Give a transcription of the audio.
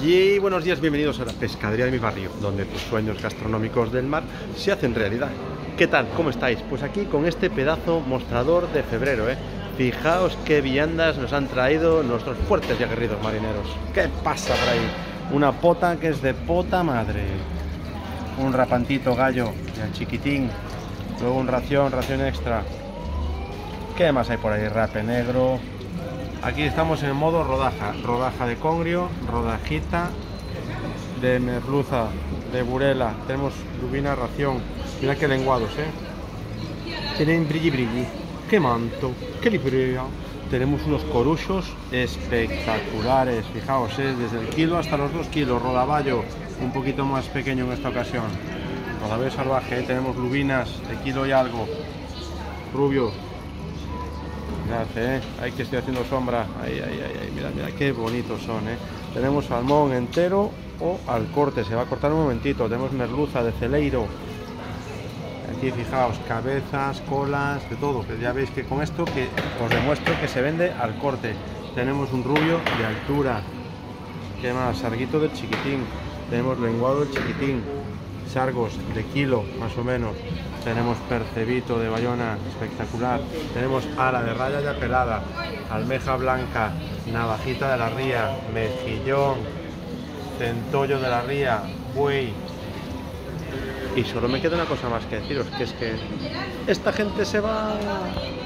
Y buenos días, bienvenidos a la pescadería de mi barrio, donde tus sueños gastronómicos del mar se hacen realidad. ¿Qué tal? ¿Cómo estáis? Pues aquí con este pedazo mostrador de febrero, Fijaos qué viandas nos han traído nuestros fuertes y aguerridos marineros. ¿Qué pasa por ahí? Una pota que es de pota madre. Un rapantito gallo, el chiquitín. Luego un ración extra. ¿Qué más hay por ahí? Rape negro. Aquí estamos en modo rodaja. Rodaja de congrio, rodajita de merluza, de burela. Tenemos lubina, ración. Mira qué lenguados, Tienen brilli. Qué manto, qué librea. Tenemos unos coruchos espectaculares. Fijaos, desde el kilo hasta los 2 kilos. Rodaballo, un poquito más pequeño en esta ocasión. Rodaballo salvaje, Tenemos lubinas de kilo y algo. Rubio. Mirad, ahí que estoy haciendo sombra. Ahí. Mira, qué bonitos son, Tenemos salmón entero o al corte. Se va a cortar un momentito. Tenemos merluza de celeiro. Aquí fijaos, cabezas, colas, de todo. Pero ya veis que con esto que os demuestro que se vende al corte. Tenemos un rubio de altura. ¿Qué más? Sarguito del chiquitín. Tenemos lenguado del chiquitín. Sargos de kilo, más o menos. Tenemos percebito de Bayona, espectacular. Tenemos ala de raya ya pelada, almeja blanca, navajita de la ría, mejillón, centollo de la ría, buey. Y solo me queda una cosa más que deciros, que es que esta gente se va